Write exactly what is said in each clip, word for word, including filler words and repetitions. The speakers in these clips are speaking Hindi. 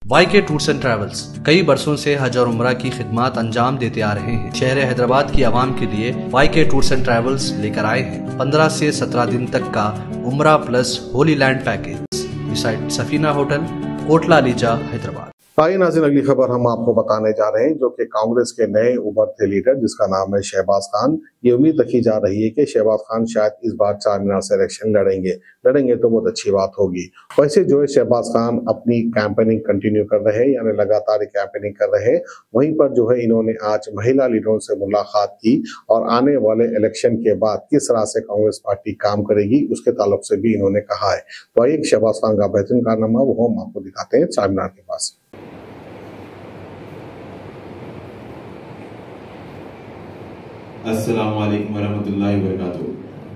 वाई के टूर्स एंड ट्रैवल्स कई बरसों से हज और उम्रा की खिदमत अंजाम देते आ रहे हैं। शहर हैदराबाद की आवाम के लिए वाई के टूर्स एंड ट्रैवल्स लेकर आए हैं पंद्रह से सत्रह दिन तक का उम्रा plus holy land package beside Safina hotel, Kotla Alijah, Hyderabad. आइए नाज़रीन, अगली खबर हम आपको बताने जा रहे हैं जो कि कांग्रेस के नए उभरते लीडर जिसका नाम है शहबाज खान। ये उम्मीद रखी जा रही है कि शहबाज खान शायद इस बार चार मीनार से इलेक्शन लड़ेंगे लड़ेंगे तो बहुत अच्छी बात होगी। वैसे जो है शहबाज खान अपनी कैंपेनिंग कंटिन्यू कर रहे हैं, यानी लगातार कैंपेनिंग कर रहे हैं। वहीं पर जो है इन्होंने आज महिला लीडरों से मुलाकात की और आने वाले इलेक्शन के बाद किस तरह से कांग्रेस पार्टी काम करेगी उसके ताल्लुक से भी इन्होंने कहा है। तो एक शहबाज खान का बेहतरीन कारनामा वो हम आपको दिखाते हैं चार मीनार के पास। अस्सलामु अलैकुम वरहमतुल्लाहि वबरकातुहू।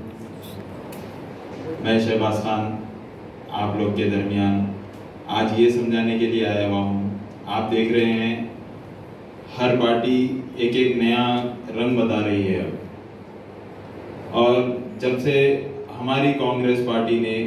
मैं शहबाज खान आप लोग के दरमियान आज ये समझाने के लिए आया हुआ हूँ। आप देख रहे हैं हर पार्टी एक एक नया रंग बता रही है अब, और जब से हमारी कांग्रेस पार्टी ने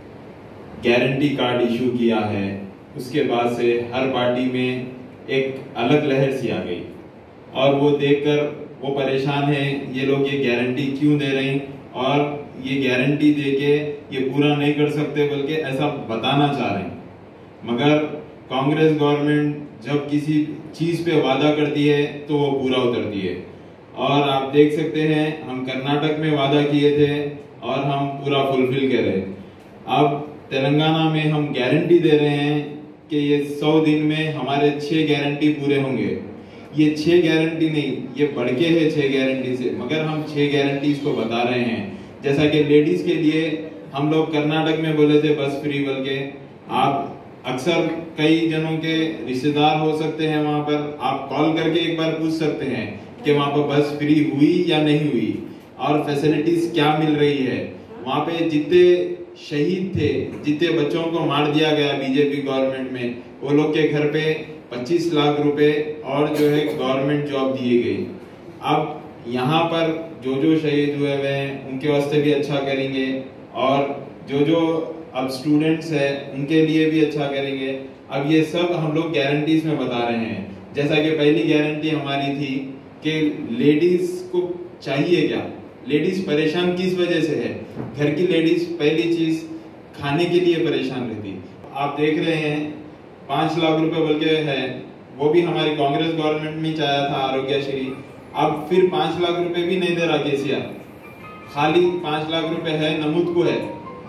गारंटी कार्ड इशू किया है उसके बाद से हर पार्टी में एक अलग लहर सी आ गई, और वो देखकर वो परेशान है ये लोग ये गारंटी क्यों दे रहे हैं और ये गारंटी देके ये पूरा नहीं कर सकते बल्कि ऐसा बताना चाह रहे हैं। मगर कांग्रेस गवर्नमेंट जब किसी चीज पे वादा करती है तो वो पूरा उतरती है, और आप देख सकते हैं हम कर्नाटक में वादा किए थे और हम पूरा फुलफिल कर रहे। अब तेलंगाना में हम गारंटी दे रहे हैं कि ये सौ दिन में हमारे छह गारंटी पूरे होंगे। ये छह गारंटी नहीं, ये बढ़ के है छह गारंटी से, मगर हम छह गारंटी इसको बता रहे हैं। जैसा कि लेडीज के लिए हम लोग कर्नाटक में बोले थे बस फ्री, बल्कि आप अक्सर कई जनों के रिश्तेदार हो सकते हैं वहां पर, आप कॉल करके एक बार पूछ सकते हैं कि वहां पर बस फ्री हुई या नहीं हुई और फैसिलिटीज क्या मिल रही है। वहां पे जितने शहीद थे, जितने बच्चों को मार दिया गया बीजेपी गवर्नमेंट में, वो लोग के घर पे पच्चीस लाख रुपए और जो है गवर्नमेंट जॉब दी गई। अब यहाँ पर जो जो शहीद हुए हुए हैं उनके वास्ते भी अच्छा करेंगे, और जो जो अब स्टूडेंट्स हैं उनके लिए भी अच्छा करेंगे। अब ये सब हम लोग गारंटीज में बता रहे हैं। जैसा कि पहली गारंटी हमारी थी कि लेडीज को चाहिए क्या, लेडीज परेशान किस वजह से है। घर की लेडीज पहली चीज खाने के लिए परेशान रहती। आप देख रहे हैं पांच लाख रुपए बल्कि है, वो भी हमारी कांग्रेस गवर्नमेंट में चाहा था आरोग्यश्री। अब फिर पांच लाख रुपए भी नहीं दे रहा केसीआर, खाली पांच लाख रुपए है नमूद को है,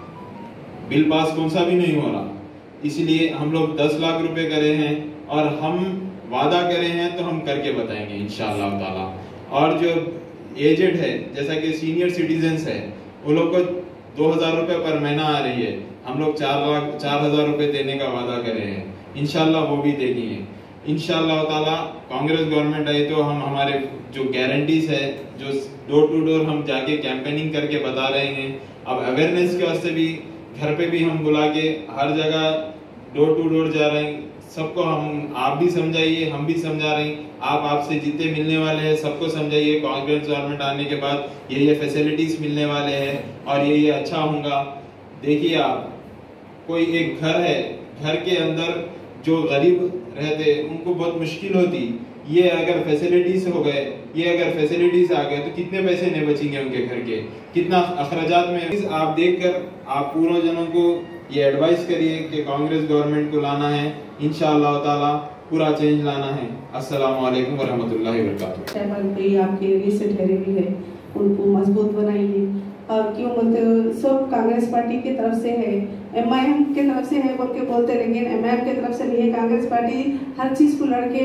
बिल पास कौन सा भी नहीं हो रहा। इसलिए हम लोग दस लाख रुपए करे हैं और हम वादा करे हैं तो हम करके बताएंगे इंशाअल्लाह ताला। और जो एजेड है जैसा कि सीनियर सिटीजन्स है वो लोग को दो हजार रुपए पर महीना आ रही है, हम लोग चार लाख चार हजार रुपए देने का वादा करे हैं, इंशाल्लाह वो भी देंगे इंशाल्लाह ताला। कांग्रेस गवर्नमेंट आई तो हम हमारे जो गारंटीज है, जो डोर टू डोर हम जाके कैंपेनिंग करके बता रहे हैं। अब अवेयरनेस के वास्ते भी घर पे भी हम बुला के हर जगह डोर टू डोर जा रहे हैं। सबको हम आप भी समझाइए, हम भी समझा रहे हैं। आप आपसे जितने मिलने वाले हैं सबको समझाइए कांग्रेस गवर्नमेंट आने के बाद ये ये फैसिलिटीज मिलने वाले हैं और ये ये अच्छा होगा। देखिए आप, कोई एक घर है, घर के अंदर जो गरीब रहते उनको बहुत मुश्किल होती, ये अगर फैसिलिटीज हो गए, ये अगर फैसिलिटीज आ गए तो कितने पैसे नहीं बचेंगे उनके घर के, कितना अखराजात में। आप देखकर आप पूर्व जनों को ये एडवाइस करिए कि कांग्रेस गवर्नमेंट को लाना है, इंशाअल्लाह ताला पूरा चेंज लाना है। अस्सलाम वालेकुम वरहमतुल्लाहि वबरकातुहू। आपके एरिया से ठहरे भी है, उनको मजबूत बनाइए। और क्यों बोलते हो, सब कांग्रेस पार्टी की तरफ से है, एम आई एम के तरफ से है बोल के बोलते, लेकिन एम आई एम के तरफ से नहीं है। कांग्रेस पार्टी हर चीज को लड़के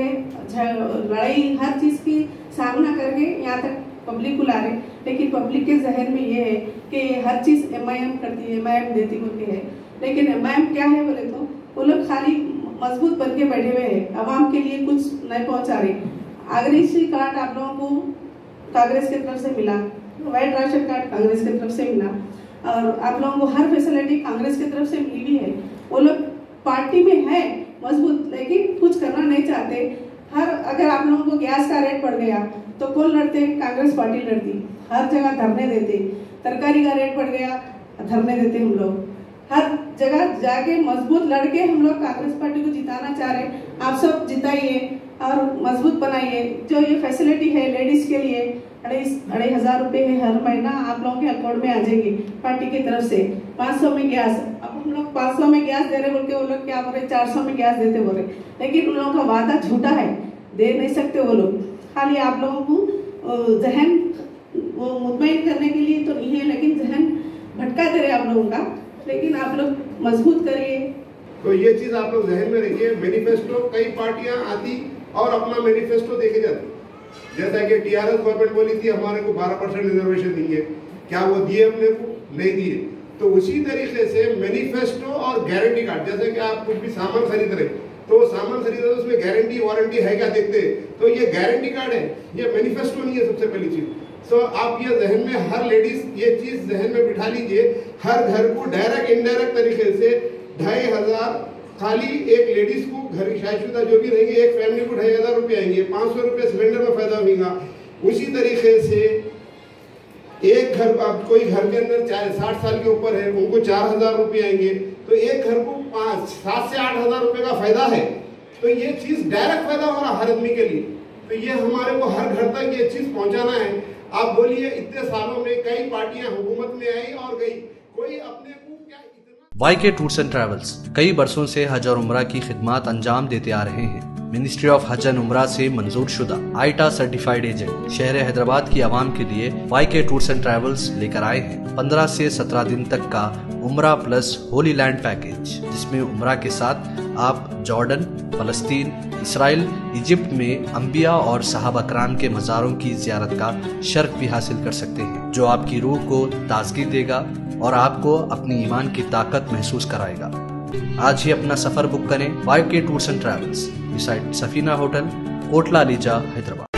लड़ाई हर चीज की सामना करके यहाँ तक पब्लिक को ला रहे, लेकिन पब्लिक के जहन में ये है कि हर चीज एम आई एम करती है, एम आई एम देती बोल के है। लेकिन एम आई एम क्या है बोले तो वो लोग खाली मजबूत बन के बैठे हुए हैं, आवाम के लिए कुछ नहीं पहुंचा रहे। आगरी कार्ड आप लोगों को कांग्रेस की तरफ से मिला, वाइट राशन कार्ड कांग्रेस की तरफ से मिला, और आप लोगों को हर फैसिलिटी कांग्रेस की तरफ से मिली भी है। वो लोग पार्टी में है मजबूत, लेकिन कुछ करना नहीं चाहते। हर अगर आप लोगों को गैस का रेट बढ़ गया तो कौन लड़ते, कांग्रेस पार्टी लड़ती। हर जगह धरने देते, तरकारी का रेट बढ़ गया धरने देते हम लोग। हर जगह जाके मजबूत लड़के हम लोग कांग्रेस पार्टी को जिताना चाह रहे हैं। आप सब जिताइए और मजबूत बनाइए। जो ये फैसिलिटी है लेडीज के लिए अढ़ाई अढ़ाई हजार रुपये है हर महीना आप लोगों के अकाउंट में आ जाएगी पार्टी की तरफ से। पाँच सौ में गैस, अब हम लोग पाँच सौ में गैस दे रहे बोल के वो लोग क्या बोल रहे चार सौ में गैस देते बोल रहे, लेकिन उन लोगों का वादा झूठा है, दे नहीं सकते वो लोग। खाली आप लोगों को जहन वो मुतमईन करने के लिए तो नहीं है, लेकिन जहन भटका दे रहे आप लोगों का, लेकिन आप लोग मजबूत करिए। तो ये चीज आप लोग जहन में रखिए। मैनिफेस्टो कई पार्टियां आती और अपना मैनिफेस्टो देके जाती, जैसा कि टीआरएस गवर्नमेंट बोली थी हमारे को बारह परसेंट रिजर्वेशन देंगे, क्या वो दिए अपने को? नहीं दिए। तो उसी तरीके से मैनिफेस्टो और गारंटी कार्ड, जैसे कि आप कुछ भी सामान खरीद रहे तो सामान खरीद रहे उसमें गारंटी वारंटी है क्या देखते हैं, तो ये गारंटी कार्ड है, ये मैनिफेस्टो नहीं है। सबसे पहली चीज तो आप ये जहन में हर लेडीज ये चीज जहन में बिठा लीजिए, हर घर को डायरेक्ट इनडायरेक्ट तरीके से ढाई हजार खाली एक लेडीज को घर की शादीशुदा जो भी रहेंगे एक फैमिली को ढाई हजार रुपये आएंगे, पाँच सौ रुपये सिलेंडर में फायदा होगा। उसी तरीके से एक घर आप कोई घर के अंदर चाहे साठ साल के ऊपर है उनको चार हजार रुपये आएंगे, तो एक घर को पाँच सात से आठ हजार रुपये का फायदा है। तो ये चीज डायरेक्ट फायदा हो रहा हर आदमी के लिए, तो ये हमारे को हर घर तक ये चीज पहुंचाना है। आप बोलिए इतने सालों में कई पार्टियां हुकूमत में आई और गई, कोई अपने को क्या इतना। वाईके टूर्स एंड ट्रैवल्स कई बरसों से हज और उम्रा की खिदमत अंजाम देते आ रहे हैं। मिनिस्ट्री ऑफ हज एंड उम्रा से मंजूर शुदा आईटा सर्टिफाइड एजेंट शहर हैदराबाद की आवाम के लिए वाईके टूर्स एंड ट्रैवल्स लेकर आए हैं पंद्रह से सत्रह दिन तक का उम्रा प्लस होली लैंड पैकेज, जिसमें उम्रा के साथ आप जॉर्डन, फलस्तीन, इसराइल, इजिप्ट में अंबिया और सहाबा कराम के मज़ारों की ज़ियारत का शर्फ भी हासिल कर सकते हैं, जो आपकी रूह को ताजगी देगा और आपको अपनी ईमान की ताकत महसूस कराएगा। आज ही अपना सफर बुक करें YK tours and travels, beside Safina hotel, Kotla Alijah, Hyderabad.